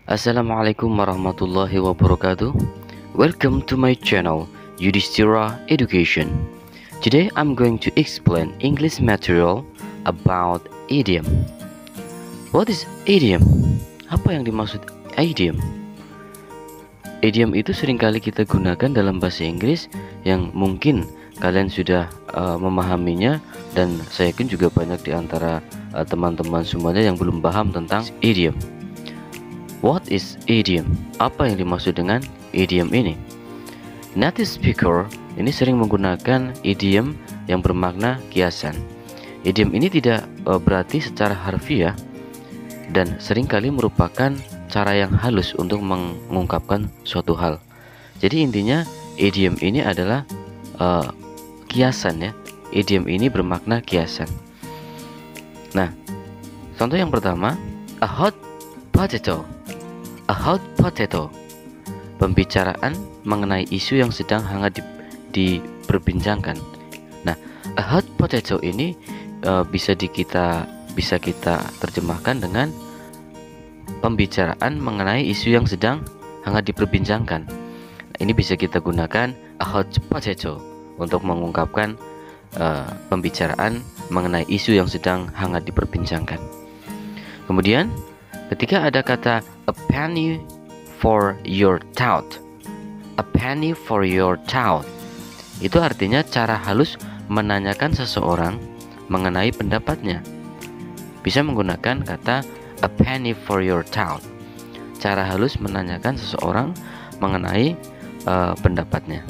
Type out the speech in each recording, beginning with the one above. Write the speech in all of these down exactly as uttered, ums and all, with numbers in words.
Assalamualaikum warahmatullahi wabarakatuh. Welcome to my channel Yudhistira Education. Today I'm going to explain English material about idiom. What is idiom? Apa yang dimaksud idiom? Idiom itu seringkali kita gunakan dalam bahasa Inggris yang mungkin kalian sudah uh, memahaminya, dan saya yakin juga banyak di antara uh, teman-teman semuanya yang belum paham tentang idiom. What is idiom? Apa yang dimaksud dengan idiom ini? Native speaker ini sering menggunakan idiom yang bermakna kiasan. Idiom ini tidak uh, berarti secara harfiah dan seringkali merupakan cara yang halus untuk mengungkapkan suatu hal. Jadi intinya idiom ini adalah uh, kiasan ya. Idiom ini bermakna kiasan. Nah, contoh yang pertama, a hot potato. A hot potato, pembicaraan mengenai isu yang sedang hangat di, diperbincangkan. Nah, a hot potato ini uh, bisa di kita bisa kita terjemahkan dengan pembicaraan mengenai isu yang sedang hangat diperbincangkan. Nah, ini bisa kita gunakan a hot potato untuk mengungkapkan uh, pembicaraan mengenai isu yang sedang hangat diperbincangkan. Kemudian ketika ada kata a penny for your thought, a penny for your thought, itu artinya cara halus menanyakan seseorang mengenai pendapatnya. Bisa menggunakan kata a penny for your thought, cara halus menanyakan seseorang mengenai uh, pendapatnya.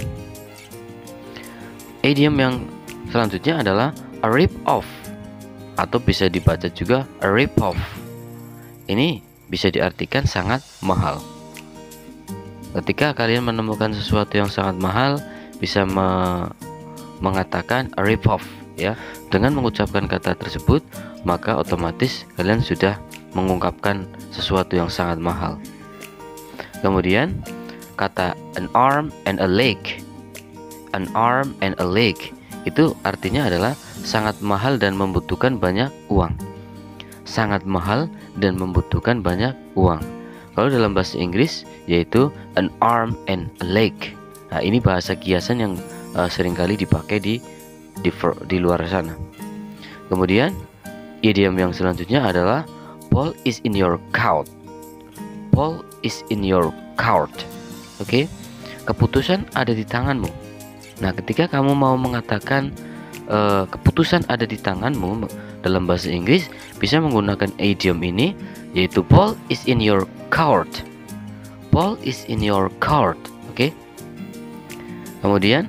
Idiom yang selanjutnya adalah a rip off, atau bisa dibaca juga a rip off. Ini bisa diartikan sangat mahal. Ketika kalian menemukan sesuatu yang sangat mahal, bisa me mengatakan a rip off ya. Dengan mengucapkan kata tersebut, maka otomatis kalian sudah mengungkapkan sesuatu yang sangat mahal. Kemudian kata an arm and a leg. An arm and a leg itu artinya adalah sangat mahal dan membutuhkan banyak uang. Sangat mahal dan membutuhkan banyak uang. Kalau dalam bahasa Inggris yaitu an arm and a leg. Nah, ini bahasa kiasan yang uh, seringkali dipakai di, di di luar sana. Kemudian idiom yang selanjutnya adalah ball is in your court. Ball is in your court. Oke. Okay? Keputusan ada di tanganmu. Nah, ketika kamu mau mengatakan uh, keputusan ada di tanganmu dalam bahasa Inggris, bisa menggunakan idiom ini, yaitu ball is in your court. Ball is in your court. Oke. Okay? Kemudian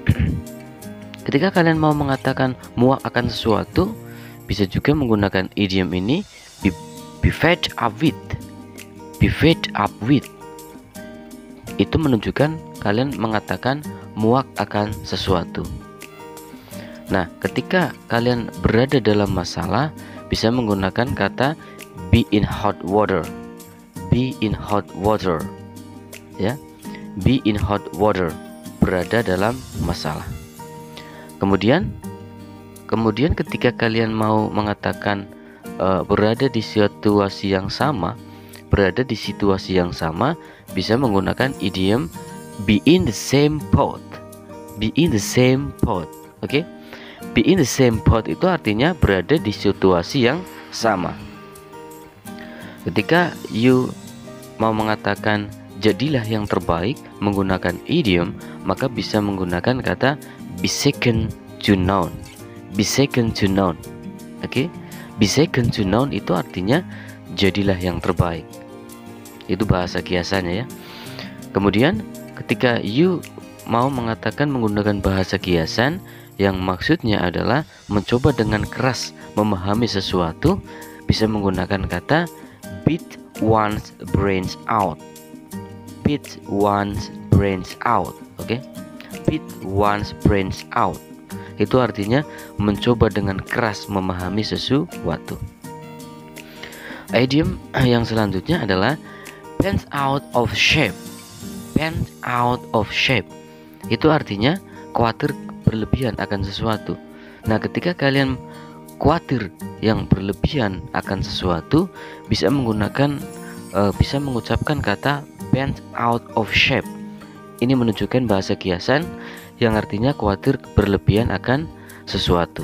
ketika kalian mau mengatakan muak akan sesuatu, bisa juga menggunakan idiom ini, be, be fed up with. Be fed up with. Itu menunjukkan kalian mengatakan muak akan sesuatu. Nah, ketika kalian berada dalam masalah, bisa menggunakan kata be in hot water. Be in hot water. Ya. Be in hot water, berada dalam masalah. Kemudian kemudian ketika kalian mau mengatakan uh, berada di situasi yang sama, berada di situasi yang sama, bisa menggunakan idiom be in the same pot. Be in the same pot. Oke? Okay? Be in the same pot itu artinya berada di situasi yang sama. Ketika you mau mengatakan jadilah yang terbaik menggunakan idiom, maka bisa menggunakan kata be second to none. Be second to none. Oke? Okay? Be second to none itu artinya jadilah yang terbaik. Itu bahasa kiasannya ya. Kemudian ketika you mau mengatakan menggunakan bahasa kiasan yang maksudnya adalah mencoba dengan keras memahami sesuatu, bisa menggunakan kata beat one's brains out. Beat one's brains out. Oke? Okay? Beat one's brains out. Itu artinya mencoba dengan keras memahami sesuatu. Idiom yang selanjutnya adalah bent out of shape. Bent out of shape. Itu artinya khawatir berlebihan akan sesuatu. Nah, ketika kalian khawatir yang berlebihan akan sesuatu, bisa menggunakan uh, bisa mengucapkan kata bent out of shape. Ini menunjukkan bahasa kiasan yang artinya khawatir berlebihan akan sesuatu.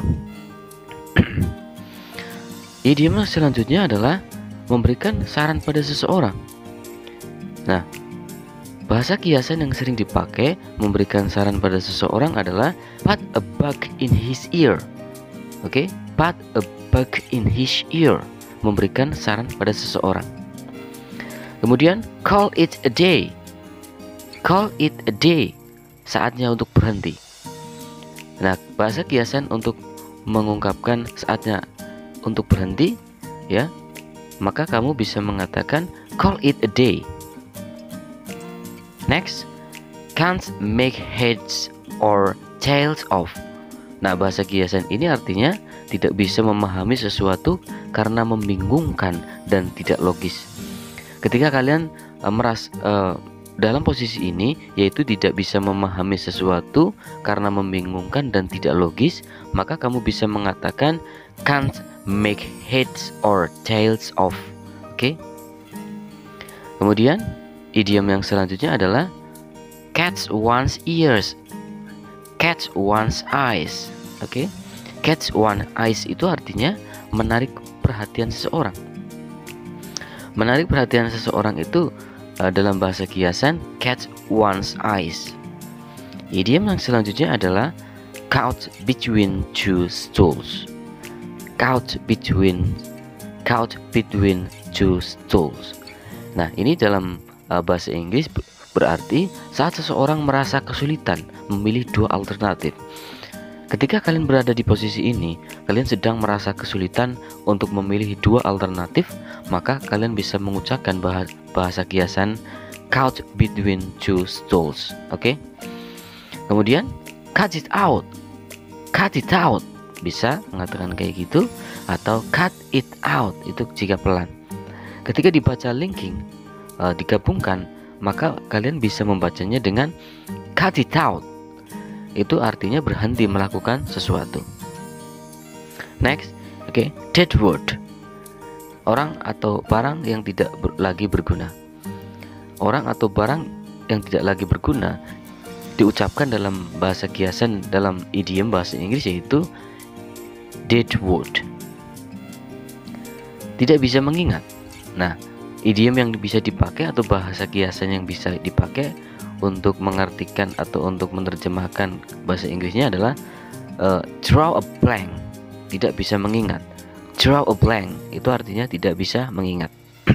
Idiom selanjutnya adalah memberikan saran pada seseorang. Nah, bahasa kiasan yang sering dipakai memberikan saran pada seseorang adalah put a bug in his ear. Oke, okay? Put a bug in his ear, memberikan saran pada seseorang. Kemudian call it a day. Call it a day, saatnya untuk berhenti. Nah, bahasa kiasan untuk mengungkapkan saatnya untuk berhenti, ya, maka kamu bisa mengatakan call it a day. Next, can't make heads or tails of. Nah, bahasa kiasan ini artinya tidak bisa memahami sesuatu karena membingungkan dan tidak logis. Ketika kalian uh, meras uh, dalam posisi ini, yaitu tidak bisa memahami sesuatu karena membingungkan dan tidak logis, maka kamu bisa mengatakan can't make heads or tails of. Oke. Okay? Kemudian idiom yang selanjutnya adalah catch one's ears, catch one's eyes. Oke. Okay? Catch one's eyes itu artinya menarik perhatian seseorang. Menarik perhatian seseorang itu uh, dalam bahasa kiasan catch one's eyes. Idiom yang selanjutnya adalah caught between two stools. Caught between caught between two stools. Nah, ini dalam uh, bahasa Inggris berarti saat seseorang merasa kesulitan memilih dua alternatif. Ketika kalian berada di posisi ini, kalian sedang merasa kesulitan untuk memilih dua alternatif, maka kalian bisa mengucapkan bahasa, bahasa kiasan caught between two stools. Oke. Okay? Kemudian cut it out. Cut it out. Bisa mengatakan kayak gitu, atau cut it out itu jika pelan. Ketika dibaca linking, uh, digabungkan, maka kalian bisa membacanya dengan cut it out. Itu artinya berhenti melakukan sesuatu. Next, oke, okay, dead word. Orang atau barang yang tidak ber, lagi berguna. Orang atau barang yang tidak lagi berguna diucapkan dalam bahasa kiasan dalam idiom bahasa Inggris yaitu dead word. Tidak bisa mengingat. Nah, idiom yang bisa dipakai atau bahasa kiasan yang bisa dipakai untuk mengartikan atau untuk menerjemahkan bahasa Inggrisnya adalah uh, draw a blank, tidak bisa mengingat. Draw a blank itu artinya tidak bisa mengingat.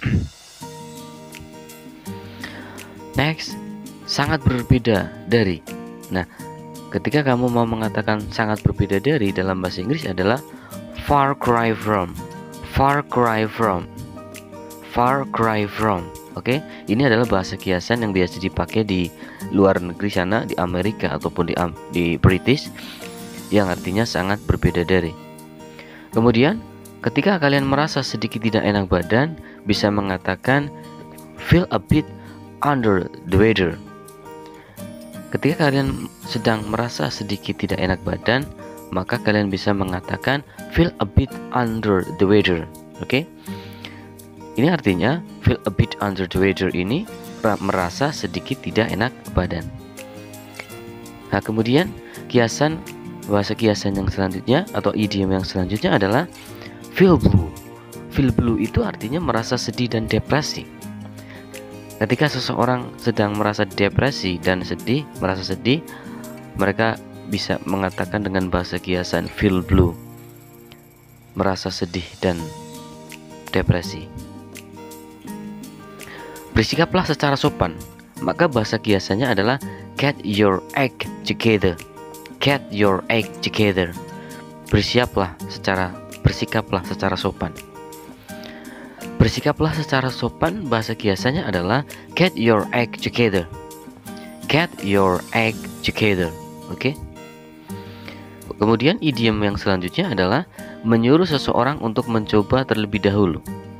Next, sangat berbeda dari. Nah, ketika kamu mau mengatakan sangat berbeda dari dalam bahasa Inggris adalah far cry from, far cry from, far cry from. Oke, okay? Ini adalah bahasa kiasan yang biasa dipakai di luar negeri sana, di Amerika ataupun di, di British, yang artinya sangat berbeda dari. Kemudian, ketika kalian merasa sedikit tidak enak badan, bisa mengatakan feel a bit under the weather. Ketika kalian sedang merasa sedikit tidak enak badan, maka kalian bisa mengatakan feel a bit under the weather. Oke. Okay? Ini artinya feel a bit under the weather ini merasa sedikit tidak enak badan. Nah, kemudian kiasan bahasa kiasan yang selanjutnya atau idiom yang selanjutnya adalah feel blue. Feel blue itu artinya merasa sedih dan depresi. Ketika seseorang sedang merasa depresi dan sedih, merasa sedih, mereka bisa mengatakan dengan bahasa kiasan feel blue, merasa sedih dan depresi. Bersikaplah secara sopan, maka bahasa kiasannya adalah get your act together. Get your act together. Bersiaplah secara bersikaplah secara sopan. Bersikaplah secara sopan bahasa kiasannya adalah get your act together. Get your act together. Oke. Okay? Kemudian idiom yang selanjutnya adalah menyuruh seseorang untuk mencoba terlebih dahulu.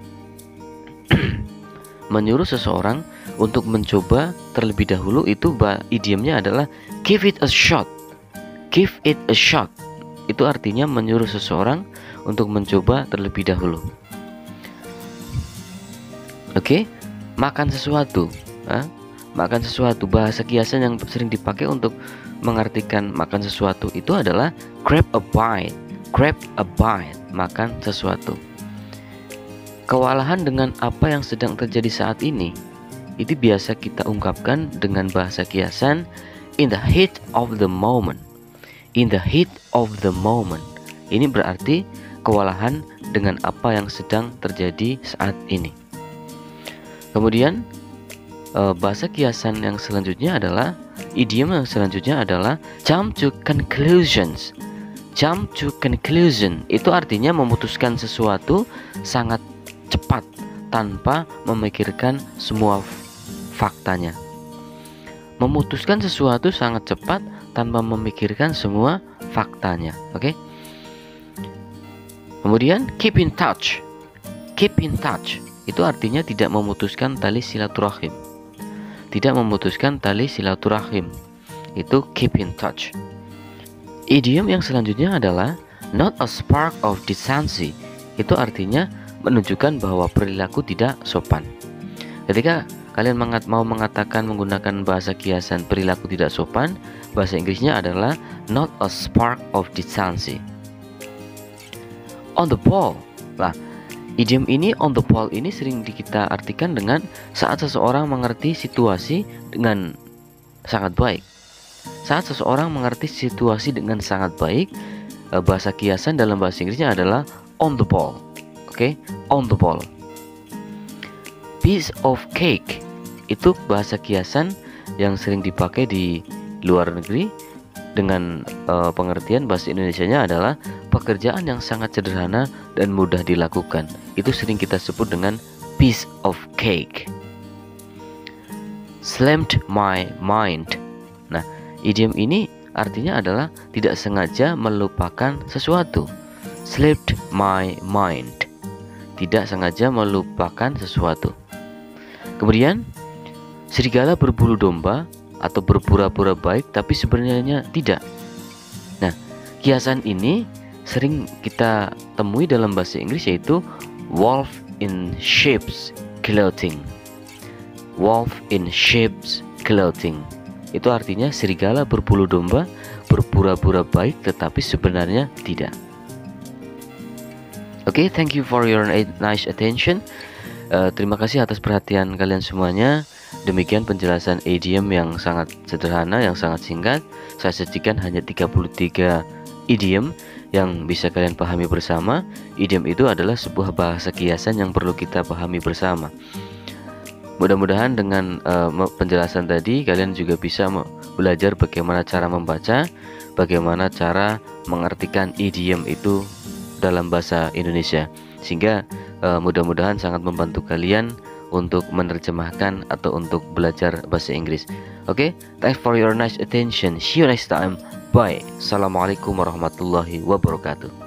Menyuruh seseorang untuk mencoba terlebih dahulu itu idiomnya adalah give it a shot. Give it a shot. Itu artinya menyuruh seseorang untuk mencoba terlebih dahulu. Oke, okay? makan sesuatu. Nah, makan sesuatu, bahasa kiasan yang sering dipakai untuk mengartikan makan sesuatu itu adalah grab a bite. Grab a bite, makan sesuatu. Kewalahan dengan apa yang sedang terjadi saat ini itu biasa kita ungkapkan dengan bahasa kiasan in the heat of the moment. In the heat of the moment. Ini berarti kewalahan dengan apa yang sedang terjadi saat ini. Kemudian bahasa kiasan yang selanjutnya adalah, idiom yang selanjutnya adalah jump to conclusions. Jump to conclusion itu artinya memutuskan sesuatu sangat cepat tanpa memikirkan semua faktanya. Memutuskan sesuatu sangat cepat tanpa memikirkan semua faktanya. Oke. Okay? Kemudian keep in touch. Keep in touch itu artinya tidak memutuskan tali silaturahim. Tidak memutuskan tali silaturahim. Itu keep in touch. Idiom yang selanjutnya adalah not a spark of decency. Itu artinya menunjukkan bahwa perilaku tidak sopan. Ketika kalian mengat, mau mengatakan menggunakan bahasa kiasan perilaku tidak sopan, bahasa Inggrisnya adalah not a spark of decency. On the ball. Lah, idiom ini on the ball ini sering kita artikan dengan saat seseorang mengerti situasi dengan sangat baik. Saat seseorang mengerti situasi dengan sangat baik, bahasa kiasan dalam bahasa Inggrisnya adalah on the ball. Oke, okay? On the ball. Piece of cake itu bahasa kiasan yang sering dipakai di luar negeri dengan uh, pengertian bahasa Indonesianya adalah pekerjaan yang sangat sederhana dan mudah dilakukan. Itu sering kita sebut dengan piece of cake. Slammed my mind. Nah, idiom ini artinya adalah tidak sengaja melupakan sesuatu. Slipped my mind. Tidak sengaja melupakan sesuatu. Kemudian, serigala berbulu domba atau berpura-pura baik tapi sebenarnya tidak. Nah, kiasan ini sering kita temui dalam bahasa Inggris yaitu wolf in sheep's clothing. Wolf in sheep's clothing. Itu artinya serigala berbulu domba berpura-pura baik tetapi sebenarnya tidak. Oke, okay, thank you for your nice attention. Uh, terima kasih atas perhatian kalian semuanya. Demikian penjelasan idiom yang sangat sederhana, yang sangat singkat. Saya sajikan hanya tiga puluh tiga idiom yang bisa kalian pahami bersama. Idiom itu adalah sebuah bahasa kiasan yang perlu kita pahami bersama. Mudah-mudahan dengan uh, penjelasan tadi kalian juga bisa belajar bagaimana cara membaca, bagaimana cara mengartikan idiom itu dalam bahasa Indonesia, sehingga uh, mudah-mudahan sangat membantu kalian untuk menerjemahkan atau untuk belajar bahasa Inggris. Oke, okay? Thanks for your nice attention. See you next time. Bye. Assalamualaikum warahmatullahi wabarakatuh.